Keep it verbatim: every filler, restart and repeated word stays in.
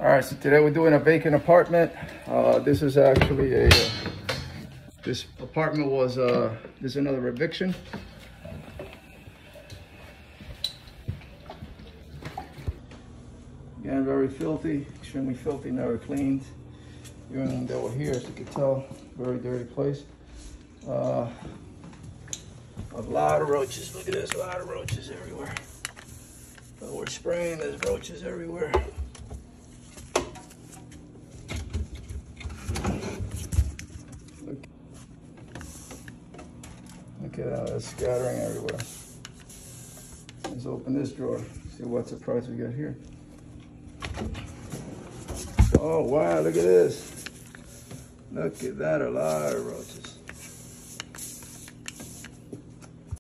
All right, so today we're doing a vacant apartment. Uh, this is actually a, uh, this apartment was, uh, this is another eviction. Again, very filthy, extremely filthy, never cleaned. Even when they were here, as you can tell, very dirty place. Uh, a lot of roaches, look at this, a lot of roaches everywhere. So we're spraying, there's roaches everywhere. Look, look at that, it's scattering everywhere. Let's open this drawer, see what surprise we got here. Oh wow, look at this. Look at that, a lot of roaches.